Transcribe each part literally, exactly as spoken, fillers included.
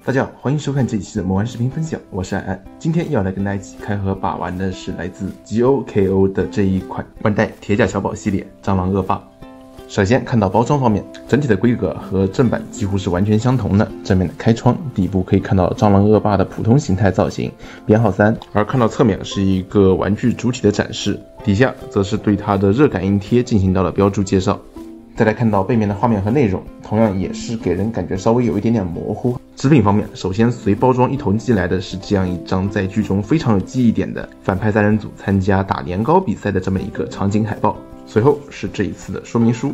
大家好，欢迎收看这一期的魔玩视频分享，我是安安。今天要来跟大家一起开盒把玩的是来自 G O K O 的这一款万代铁甲小宝系列蟑螂恶霸。首先看到包装方面，整体的规格和正版几乎是完全相同的。正面的开窗，底部可以看到蟑螂恶霸的普通形态造型，编号三。而看到侧面是一个玩具主体的展示，底下则是对它的热感应贴进行到了标注介绍。再来看到背面的画面和内容，同样也是给人感觉稍微有一点点模糊。织品方面，首先随包装一同寄来的是这样一张在剧中非常有记忆点的反派三人组参加打年糕比赛的这么一个场景海报，随后是这一次的说明书，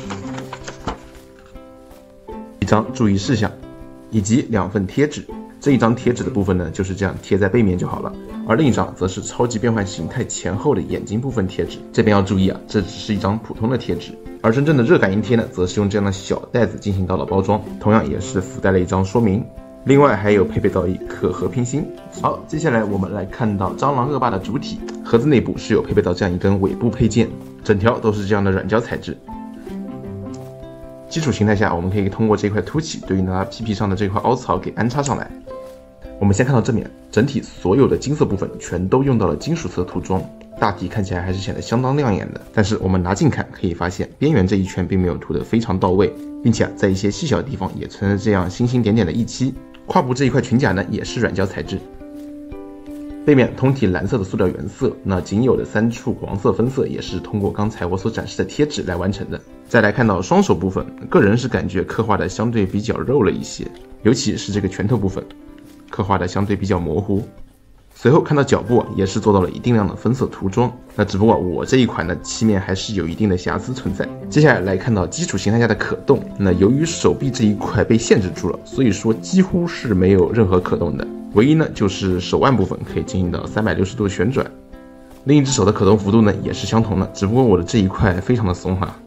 一张注意事项，以及两份贴纸。这一张贴纸的部分呢，就是这样贴在背面就好了，而另一张则是超级变换形态前后的眼睛部分贴纸。这边要注意啊，这只是一张普通的贴纸，而真正的热感应贴呢，则是用这样的小袋子进行到了包装，同样也是附带了一张说明。另外还有配备到一颗和平星。好，接下来我们来看到蟑螂恶霸的主体，盒子内部是有配备到这样一根尾部配件，整条都是这样的软胶材质。基础形态下，我们可以通过这块凸起对应它屁屁上的这块凹槽给安插上来。我们先看到正面，整体所有的金色部分全都用到了金属色涂装，大体看起来还是显得相当亮眼的。但是我们拿近看可以发现，边缘这一圈并没有涂得非常到位，并且、啊、在一些细小的地方也存在这样星星点点的溢漆。胯部这一块裙甲呢，也是软胶材质。背面通体蓝色的塑料原色，那仅有的三处黄色分色也是通过刚才我所展示的贴纸来完成的。再来看到双手部分，个人是感觉刻画的相对比较肉了一些，尤其是这个拳头部分，刻画的相对比较模糊。随后看到脚部啊，也是做到了一定量的分色涂装，那只不过我这一款的漆面还是有一定的瑕疵存在。接下来来看到基础形态下的可动，那由于手臂这一块被限制住了，所以说几乎是没有任何可动的，唯一呢就是手腕部分可以进行到三百六十度旋转，另一只手的可动幅度呢也是相同的，只不过我的这一块非常的松哈。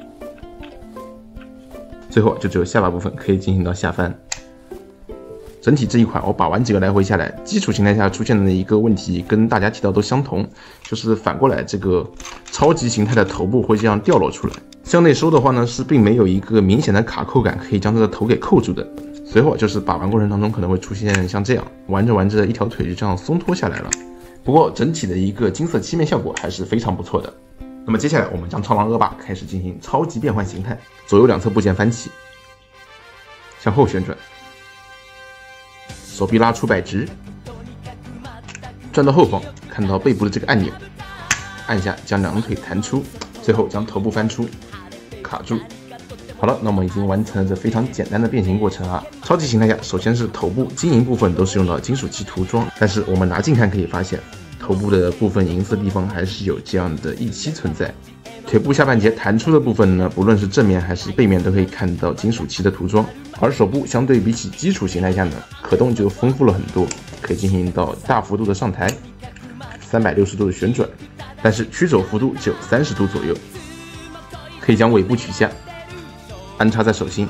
最后就只有下巴部分可以进行到下翻。整体这一款我把玩几个来回下来，基础形态下出现的一个问题跟大家提到都相同，就是反过来这个超级形态的头部会这样掉落出来，向内收的话呢是并没有一个明显的卡扣感可以将它的头给扣住的。随后就是把玩过程当中可能会出现像这样玩着玩着一条腿就这样松脱下来了，不过整体的一个金色漆面效果还是非常不错的。那么接下来我们将蟑螂恶霸开始进行超级变换形态，左右两侧部件翻起，向后旋转，手臂拉出摆直，转到后方，看到背部的这个按钮，按下将两腿弹出，最后将头部翻出，卡住。好了，那我们已经完成了这非常简单的变形过程啊。超级形态下，首先是头部晶莹部分都是用到金属漆涂装，但是我们拿近看可以发现，头部的部分银色地方还是有这样的溢漆存在。腿部下半截弹出的部分呢，不论是正面还是背面都可以看到金属漆的涂装，而手部相对比起基础形态下呢，可动就丰富了很多，可以进行到大幅度的上抬，三百六十度的旋转，但是曲肘幅度只有三十度左右。可以将尾部取下，安插在手心，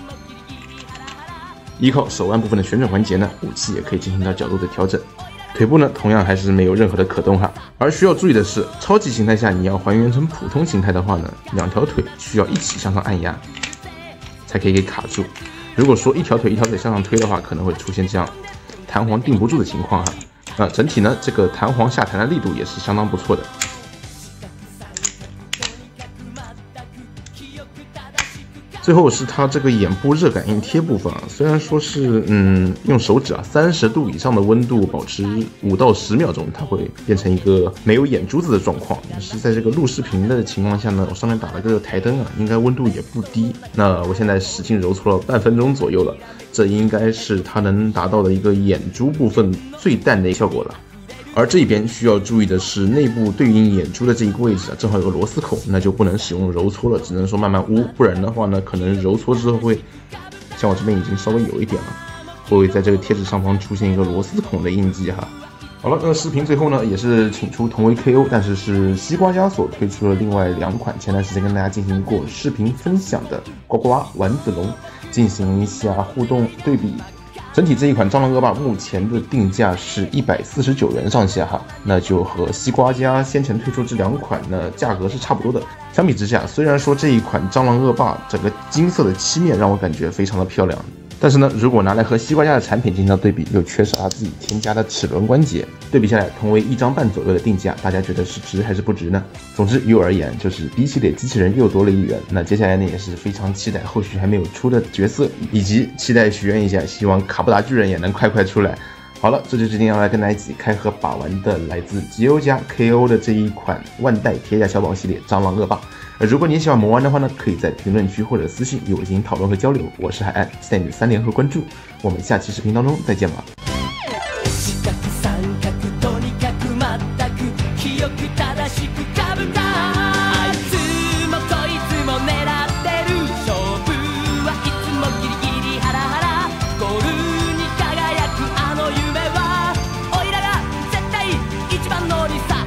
依靠手腕部分的旋转环节呢，武器也可以进行到角度的调整。腿部呢，同样还是没有任何的可动哈。而需要注意的是，超级形态下你要还原成普通形态的话呢，两条腿需要一起向上按压，才可以给卡住。如果说一条腿一条腿向上推的话，可能会出现这样弹簧定不住的情况哈。那整体呢，这个弹簧下弹的力度也是相当不错的。最后是它这个眼部热感应贴部分啊，虽然说是嗯用手指啊三十度以上的温度保持五到十秒钟，它会变成一个没有眼珠子的状况。但是在这个录视频的情况下呢，我上面打了个台灯啊，应该温度也不低。那我现在使劲揉搓了半分钟左右了，这应该是它能达到的一个眼珠部分最淡的效果了。而这边需要注意的是，内部对应眼珠的这一个位置啊，正好有个螺丝孔，那就不能使用揉搓了，只能说慢慢捂，不然的话呢，可能揉搓之后会，像我这边已经稍微有一点了，会在这个贴纸上方出现一个螺丝孔的印记哈。好了，那视频最后呢，也是请出同为 K O， 但是是西瓜家所推出了另外两款前段时间跟大家进行过视频分享的呱呱丸子龙，进行一下互动对比。整体这一款蟑螂恶霸目前的定价是一百四十九元上下哈，那就和西瓜家先前推出这两款呢价格是差不多的。相比之下，虽然说这一款蟑螂恶霸整个金色的漆面让我感觉非常的漂亮， 但是呢，如果拿来和西瓜家的产品进行对比，又缺少它自己添加的齿轮关节，对比下来，同为一张半左右的定价，大家觉得是值还是不值呢？总之，于我而言，就是 B 系列机器人又多了一员。那接下来呢，也是非常期待后续还没有出的角色，以及期待许愿一下，希望卡布达巨人也能快快出来。好了，这就决定要来跟大家一起开盒把玩的来自吉欧家 K O 的这一款万代铁甲小宝系列蟑螂恶霸。呃，如果你也喜欢魔玩的话呢，可以在评论区或者私信与我进行讨论和交流。我是海岸，期待你的三连和关注，我们下期视频当中再见吧。 一番乗りさ